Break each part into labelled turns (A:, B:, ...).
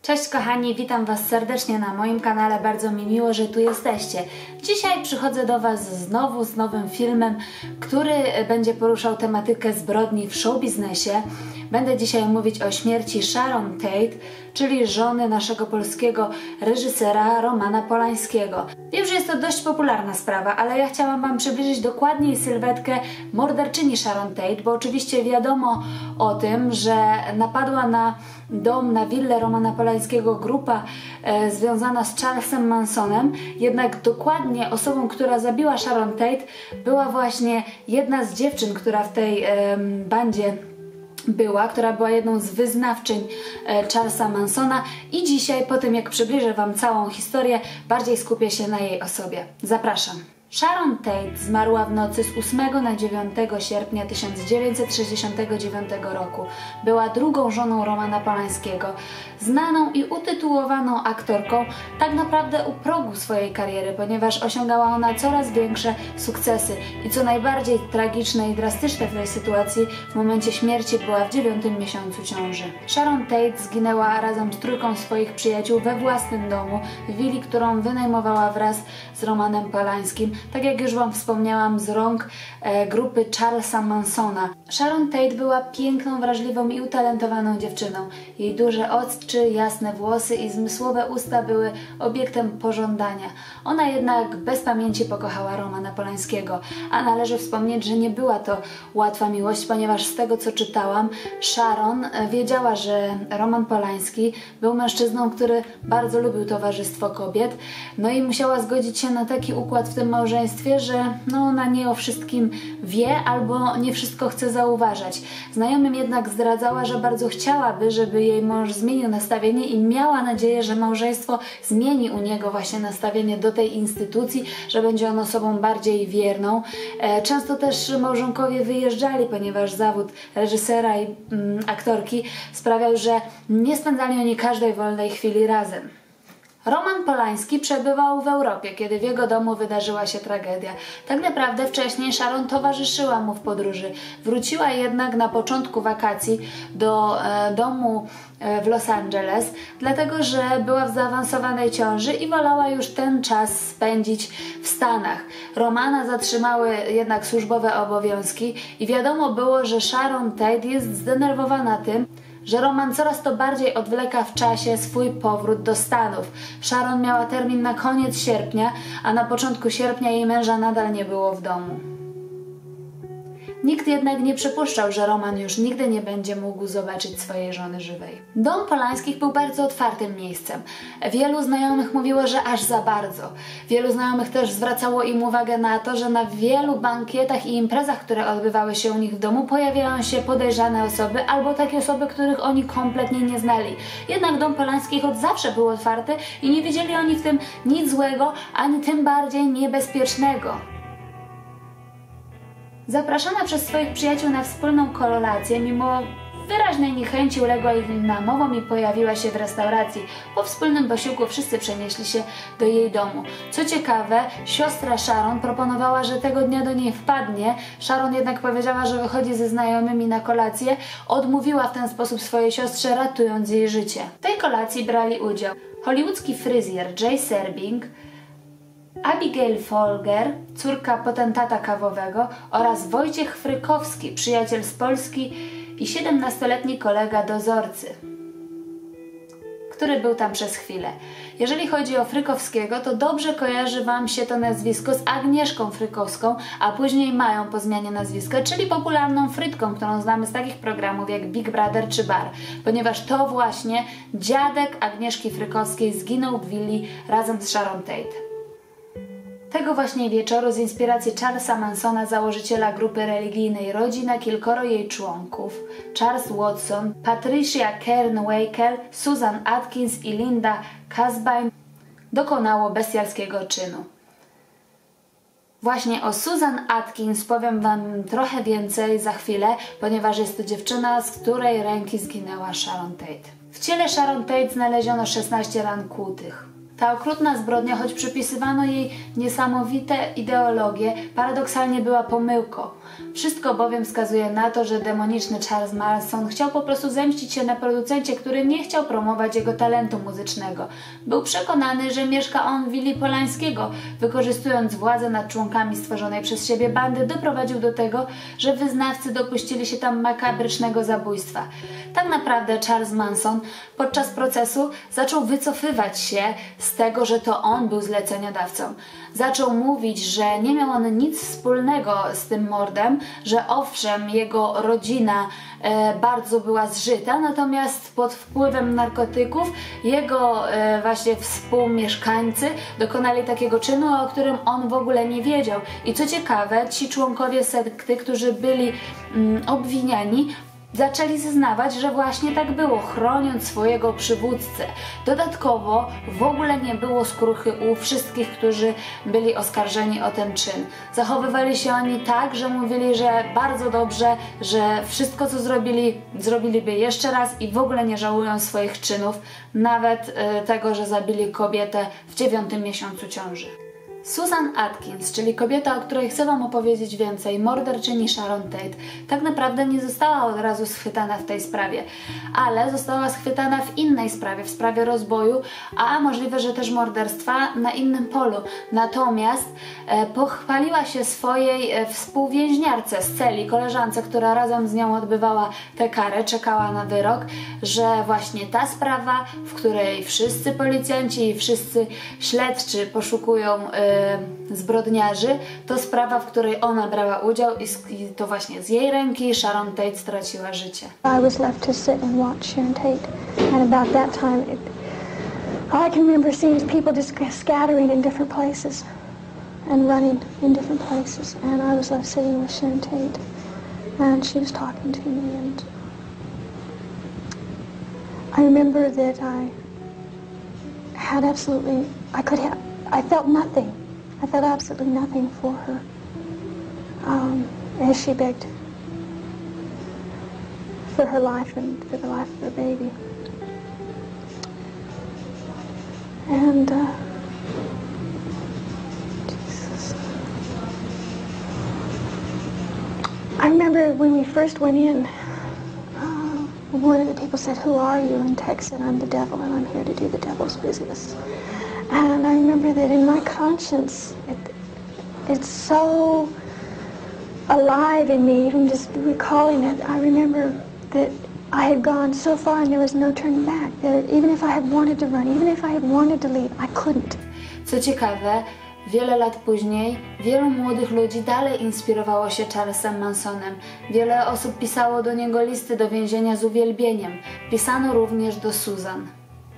A: Cześć kochani, witam Was serdecznie na moim kanale, bardzo mi miło, że tu jesteście. Dzisiaj przychodzę do Was znowu z nowym filmem, który będzie poruszał tematykę zbrodni w showbiznesie. Będę dzisiaj mówić o śmierci Sharon Tate, czyli żony naszego polskiego reżysera Romana Polańskiego. Wiem, że jest to dość popularna sprawa, ale ja chciałam Wam przybliżyć dokładniej sylwetkę morderczyni Sharon Tate, bo oczywiście wiadomo o tym, że napadła na dom, na willę Romana Polańskiego grupa związana z Charlesem Mansonem, jednak dokładnie osobą, która zabiła Sharon Tate, była właśnie jedna z dziewczyn, która w tej bandzie była, która była jedną z wyznawczyń Charlesa Mansona i dzisiaj, po tym jak przybliżę Wam całą historię, bardziej skupię się na jej osobie. Zapraszam. Sharon Tate zmarła w nocy z 8 na 9 sierpnia 1969 roku. Była drugą żoną Romana Polańskiego, znaną i utytułowaną aktorką tak naprawdę u progu swojej kariery, ponieważ osiągała ona coraz większe sukcesy i co najbardziej tragiczne i drastyczne w tej sytuacji, w momencie śmierci była w 9. miesiącu ciąży. Sharon Tate zginęła razem z trójką swoich przyjaciół we własnym domu, w willi, którą wynajmowała wraz z Romanem Polańskim, tak jak już Wam wspomniałam, z rąk grupy Charlesa Mansona. Sharon Tate była piękną, wrażliwą i utalentowaną dziewczyną. Jej duże oczy, jasne włosy i zmysłowe usta były obiektem pożądania. Ona jednak bez pamięci pokochała Romana Polańskiego, a należy wspomnieć, że nie była to łatwa miłość, ponieważ z tego co czytałam, Sharon wiedziała, że Roman Polański był mężczyzną, który bardzo lubił towarzystwo kobiet, no i musiała zgodzić się na taki układ w tym małżeństwie, że ona nie o wszystkim wie albo nie wszystko chce zauważać. Znajomym jednak zdradzała, że bardzo chciałaby, żeby jej mąż zmienił nastawienie i miała nadzieję, że małżeństwo zmieni u niego właśnie nastawienie do tej instytucji, że będzie on osobą bardziej wierną. Często też małżonkowie wyjeżdżali, ponieważ zawód reżysera i aktorki sprawiał, że nie spędzali oni każdej wolnej chwili razem. Roman Polański przebywał w Europie, kiedy w jego domu wydarzyła się tragedia. Tak naprawdę wcześniej Sharon towarzyszyła mu w podróży. Wróciła jednak na początku wakacji do domu w Los Angeles, dlatego że była w zaawansowanej ciąży i wolała już ten czas spędzić w Stanach. Romana zatrzymały jednak służbowe obowiązki i wiadomo było, że Sharon Tate jest zdenerwowana tym, że Roman coraz to bardziej odwleka w czasie swój powrót do Stanów. Sharon miała termin na koniec sierpnia, a na początku sierpnia jej męża nadal nie było w domu. Nikt jednak nie przypuszczał, że Roman już nigdy nie będzie mógł zobaczyć swojej żony żywej. Dom Polańskich był bardzo otwartym miejscem. Wielu znajomych mówiło, że aż za bardzo. Wielu znajomych też zwracało im uwagę na to, że na wielu bankietach i imprezach, które odbywały się u nich w domu, pojawiają się podejrzane osoby albo takie osoby, których oni kompletnie nie znali. Jednak dom Polańskich od zawsze był otwarty i nie widzieli oni w tym nic złego, ani tym bardziej niebezpiecznego. Zapraszana przez swoich przyjaciół na wspólną kolację, mimo wyraźnej niechęci uległa im namowom i pojawiła się w restauracji. Po wspólnym posiłku wszyscy przenieśli się do jej domu. Co ciekawe, siostra Sharon proponowała, że tego dnia do niej wpadnie. Sharon jednak powiedziała, że wychodzi ze znajomymi na kolację. Odmówiła w ten sposób swojej siostrze, ratując jej życie. W tej kolacji brali udział hollywoodzki fryzjer Jay Serbing, Abigail Folger, córka potentata kawowego, oraz Wojciech Frykowski, przyjaciel z Polski i 17-letni kolega dozorcy, który był tam przez chwilę. Jeżeli chodzi o Frykowskiego, to dobrze kojarzy Wam się to nazwisko z Agnieszką Frykowską, a później Mają po zmianie nazwiska, czyli popularną Frytką, którą znamy z takich programów jak Big Brother czy Bar, ponieważ to właśnie dziadek Agnieszki Frykowskiej zginął w willi razem z Sharon Tate. Tego właśnie wieczoru z inspiracji Charlesa Mansona, założyciela grupy religijnej, rodzina, kilkoro jej członków, Charles Watson, Patricia Kern-Wakel, Susan Atkins i Linda Casbine, dokonało bestialskiego czynu. Właśnie o Susan Atkins powiem Wam trochę więcej za chwilę, ponieważ jest to dziewczyna, z której ręki zginęła Sharon Tate. W ciele Sharon Tate znaleziono 16 ran kłutych. Ta okrutna zbrodnia, choć przypisywano jej niesamowite ideologie, paradoksalnie była pomyłką. Wszystko bowiem wskazuje na to, że demoniczny Charles Manson chciał po prostu zemścić się na producencie, który nie chciał promować jego talentu muzycznego. Był przekonany, że mieszka on w willi Polańskiego. Wykorzystując władzę nad członkami stworzonej przez siebie bandy, doprowadził do tego, że wyznawcy dopuścili się tam makabrycznego zabójstwa. Tak naprawdę Charles Manson podczas procesu zaczął wycofywać się z tego, że to on był zleceniodawcą. Zaczął mówić, że nie miał on nic wspólnego z tym mordem, że owszem, jego rodzina bardzo była zżyta, natomiast pod wpływem narkotyków jego właśnie współmieszkańcy dokonali takiego czynu, o którym on w ogóle nie wiedział. I co ciekawe, ci członkowie sekty, którzy byli obwiniani, zaczęli zeznawać, że właśnie tak było, chroniąc swojego przywódcę. Dodatkowo w ogóle nie było skruchy u wszystkich, którzy byli oskarżeni o ten czyn. Zachowywali się oni tak, że mówili, że bardzo dobrze, że wszystko co zrobili, zrobiliby jeszcze raz i w ogóle nie żałują swoich czynów, nawet tego, że zabili kobietę w 9. miesiącu ciąży. Susan Atkins, czyli kobieta, o której chcę Wam opowiedzieć więcej, morderczyni Sharon Tate, tak naprawdę nie została od razu schwytana w tej sprawie, ale została schwytana w innej sprawie, w sprawie rozboju, a możliwe, że też morderstwa na innym polu. Natomiast pochwaliła się swojej współwięźniarce z celi, koleżance, która razem z nią odbywała tę karę, czekała na wyrok, że właśnie ta sprawa, w której wszyscy policjanci i wszyscy śledczy poszukują zbrodniarzy, to sprawa, w której ona brała udział i to właśnie z jej ręki Sharon Tate straciła życie.
B: I was left to sit and watch Sharon Tate, and about that time all I can remember seeing is people just scattering in different places and running in different places, and I was left sitting with Sharon Tate, and she was talking to me, and I remember that I had I felt nothing. I felt absolutely nothing for her as she begged for her life and for the life of her baby. And Jesus. I remember when we first went in, one of the people said, "Who are you?" And Tex said, "I'm the devil, and I'm here to do the devil's business." And I remember that in my conscience, it's so alive in me, even just recalling it. I remember that I had gone so far and there was no turning back. That even if I had wanted to run, even if I had wanted to leave, I couldn't.
A: Co ciekawe, wiele lat później wielu młodych ludzi dalej inspirowało się Charlesem Mansonem. Wiele osób pisało do niego listy do więzienia z uwielbieniem. Pisano również do Susan.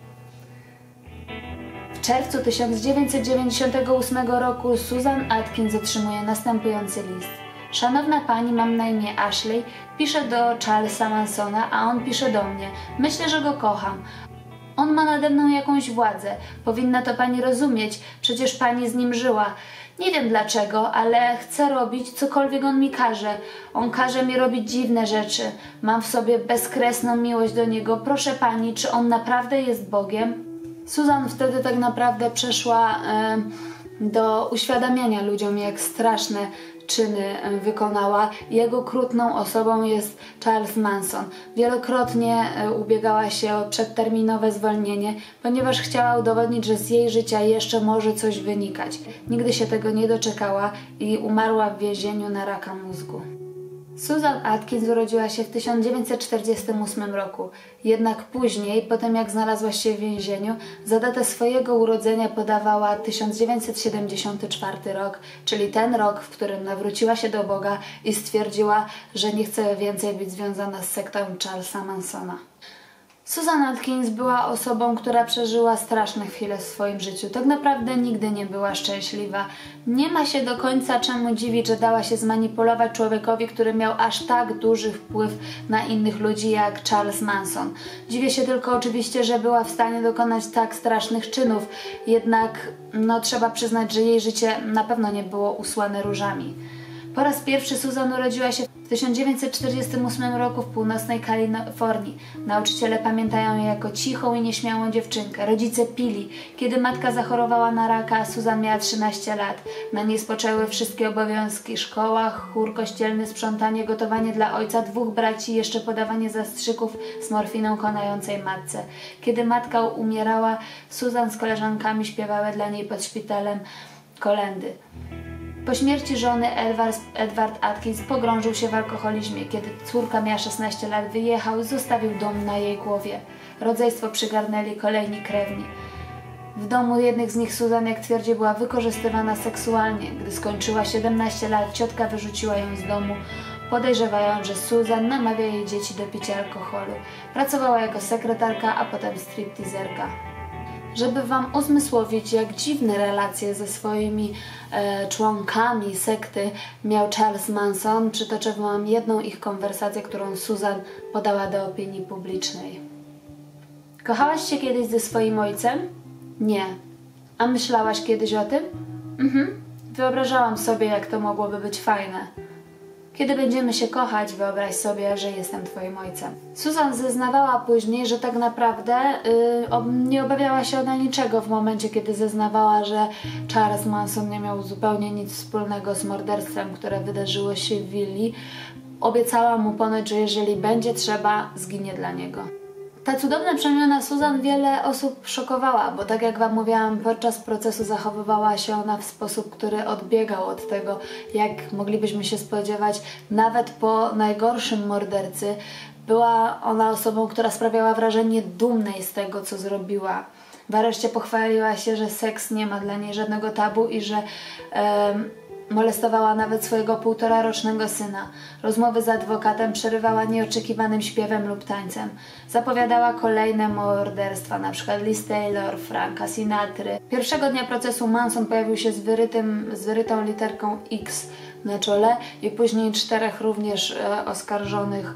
A: W czerwcu 1998 roku Susan Atkins otrzymuje następujący list. Szanowna pani, mam na imię Ashley, piszę do Charlesa Mansona, a on pisze do mnie. Myślę, że go kocham. On ma nade mną jakąś władzę. Powinna to pani rozumieć, przecież pani z nim żyła. Nie wiem dlaczego, ale chcę robić cokolwiek on mi każe. On każe mi robić dziwne rzeczy. Mam w sobie bezkresną miłość do niego. Proszę pani, czy on naprawdę jest Bogiem? Susan wtedy tak naprawdę przeszła do uświadamiania ludziom, jak straszne czyny wykonała. Jego okrutną osobą jest Charles Manson. Wielokrotnie ubiegała się o przedterminowe zwolnienie, ponieważ chciała udowodnić, że z jej życia jeszcze może coś wynikać. Nigdy się tego nie doczekała i umarła w więzieniu na raka mózgu. Susan Atkins urodziła się w 1948 roku, jednak później, potem jak znalazła się w więzieniu, za datę swojego urodzenia podawała 1974 rok, czyli ten rok, w którym nawróciła się do Boga i stwierdziła, że nie chce więcej być związana z sektą Charlesa Mansona. Susan Atkins była osobą, która przeżyła straszne chwile w swoim życiu. Tak naprawdę nigdy nie była szczęśliwa. Nie ma się do końca czemu dziwić, że dała się zmanipulować człowiekowi, który miał aż tak duży wpływ na innych ludzi jak Charles Manson. Dziwię się tylko oczywiście, że była w stanie dokonać tak strasznych czynów. Jednak trzeba przyznać, że jej życie na pewno nie było usłane różami. Po raz pierwszy Susan urodziła się w W 1948 roku w północnej Kalifornii nauczyciele pamiętają ją jako cichą i nieśmiałą dziewczynkę. Rodzice pili. Kiedy matka zachorowała na raka, Susan miała 13 lat. Na niej spoczęły wszystkie obowiązki: szkoła, chór kościelny, sprzątanie, gotowanie dla ojca, 2 braci i jeszcze podawanie zastrzyków z morfiną konającej matce. Kiedy matka umierała, Susan z koleżankami śpiewały dla niej pod szpitalem kolędy. Po śmierci żony Edward Atkins pogrążył się w alkoholizmie. Kiedy córka miała 16 lat, wyjechał i zostawił dom na jej głowie. Rodzeństwo przygarnęli kolejni krewni. W domu jednych z nich Susan, jak twierdzi, była wykorzystywana seksualnie. Gdy skończyła 17 lat, ciotka wyrzuciła ją z domu, podejrzewając, że Susan namawia jej dzieci do picia alkoholu. Pracowała jako sekretarka, a potem stripteaserka. Żeby Wam uzmysłowić, jak dziwne relacje ze swoimi członkami sekty miał Charles Manson, przytoczę Wam jedną ich konwersację, którą Susan podała do opinii publicznej. Kochałaś się kiedyś ze swoim ojcem? Nie. A myślałaś kiedyś o tym? Wyobrażałam sobie, jak to mogłoby być fajne. Kiedy będziemy się kochać, wyobraź sobie, że jestem Twoim ojcem. Susan zeznawała później, że tak naprawdę nie obawiała się ona niczego w momencie, kiedy zeznawała, że Charles Manson nie miał zupełnie nic wspólnego z morderstwem, które wydarzyło się w willi. Obiecała mu ponoć, że jeżeli będzie trzeba, zginie dla niego. Ta cudowna przemiana Susan wiele osób szokowała, bo tak jak Wam mówiłam, podczas procesu zachowywała się ona w sposób, który odbiegał od tego, jak moglibyśmy się spodziewać. Nawet po najgorszym mordercy była ona osobą, która sprawiała wrażenie dumnej z tego, co zrobiła. W areszcie pochwaliła się, że seks nie ma dla niej żadnego tabu i że molestowała nawet swojego 1,5-rocznego syna. Rozmowy z adwokatem przerywała nieoczekiwanym śpiewem lub tańcem. Zapowiadała kolejne morderstwa, np. Liz Taylor, Franka Sinatry. Pierwszego dnia procesu Manson pojawił się z wyrytą literką X na czole i później 4 również oskarżonych,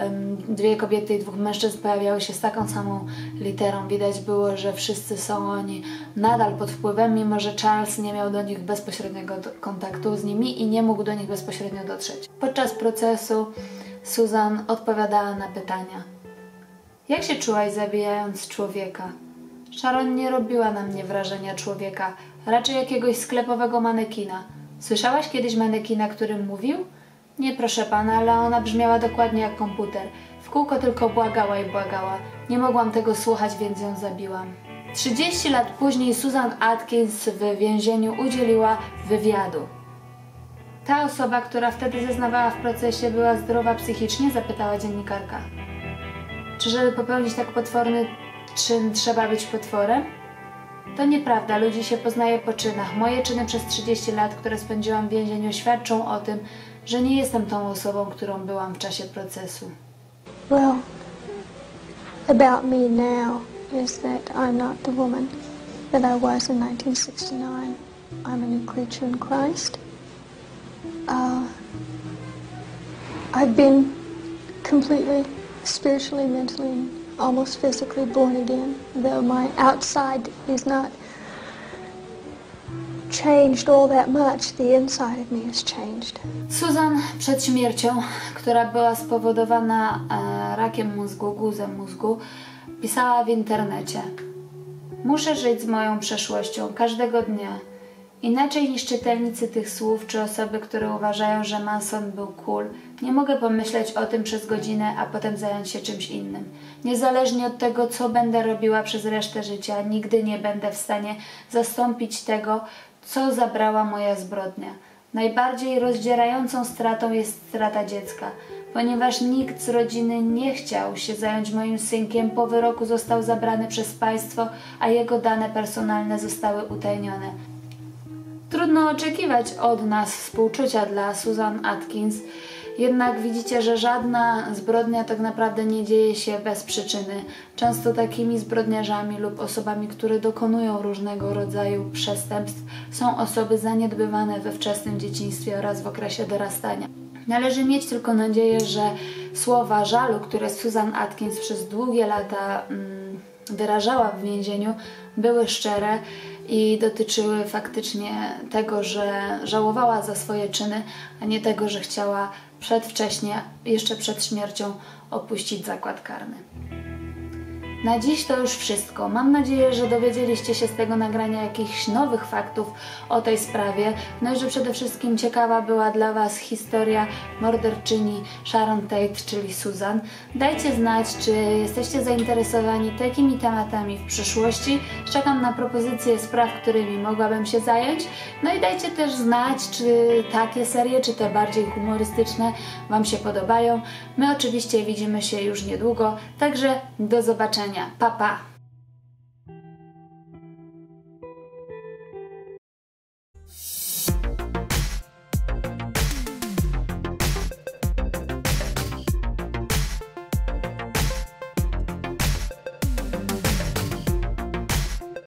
A: 2 kobiety i 2 mężczyzn pojawiały się z taką samą literą. Widać było, że wszyscy są oni nadal pod wpływem, mimo że Charles nie miał do nich bezpośredniego kontaktu z nimi i nie mógł do nich bezpośrednio dotrzeć. Podczas procesu Susan odpowiadała na pytania. Jak się czułaś, zabijając człowieka? Sharon nie robiła na mnie wrażenia człowieka, raczej jakiegoś sklepowego manekina. Słyszałaś kiedyś manekina, który mówił? Nie, proszę pana, ale ona brzmiała dokładnie jak komputer. W kółko tylko błagała i błagała. Nie mogłam tego słuchać, więc ją zabiłam. 30 lat później Susan Atkins w więzieniu udzieliła wywiadu. Ta osoba, która wtedy zeznawała w procesie, była zdrowa psychicznie? Zapytała dziennikarka. Czy żeby popełnić tak potworny czyn trzeba być potworem? To nieprawda, ludzi się poznaje po czynach. Moje czyny przez 30 lat, które spędziłam w więzieniu, świadczą o tym, że nie jestem tą osobą, którą byłam w czasie procesu.
B: Well, about me now is that I'm not the woman that I was in 1969. I'm a new creature in Christ. I've been completely spiritually, mentally, and almost physically born again, though my outside is not changed all that much, the inside of me has changed.
A: Susan przed śmiercią, która była spowodowana rakiem mózgu, guzem mózgu, pisała w internecie: muszę żyć z moją przeszłością każdego dnia. Inaczej niż czytelnicy tych słów, czy osoby, które uważają, że Manson był cool, nie mogę pomyśleć o tym przez godzinę, a potem zająć się czymś innym. Niezależnie od tego, co będę robiła przez resztę życia, nigdy nie będę w stanie zastąpić tego, co zabrała moja zbrodnia. Najbardziej rozdzierającą stratą jest strata dziecka. Ponieważ nikt z rodziny nie chciał się zająć moim synkiem, po wyroku został zabrany przez państwo, a jego dane personalne zostały utajnione. Trudno oczekiwać od nas współczucia dla Susan Atkins, jednak widzicie, że żadna zbrodnia tak naprawdę nie dzieje się bez przyczyny. Często takimi zbrodniarzami lub osobami, które dokonują różnego rodzaju przestępstw, są osoby zaniedbywane we wczesnym dzieciństwie oraz w okresie dorastania. Należy mieć tylko nadzieję, że słowa żalu, które Susan Atkins przez długie lata wyrażała w więzieniu, były szczere i dotyczyły faktycznie tego, że żałowała za swoje czyny, a nie tego, że chciała przedwcześnie, jeszcze przed śmiercią opuścić zakład karny. Na dziś to już wszystko. Mam nadzieję, że dowiedzieliście się z tego nagrania jakichś nowych faktów o tej sprawie, no i że przede wszystkim ciekawa była dla Was historia morderczyni Sharon Tate, czyli Susan. Dajcie znać, czy jesteście zainteresowani takimi tematami w przyszłości. Czekam na propozycje spraw, którymi mogłabym się zająć. No i dajcie też znać, czy takie serie, czy te bardziej humorystyczne Wam się podobają. My oczywiście widzimy się już niedługo, także do zobaczenia. Pa, pa!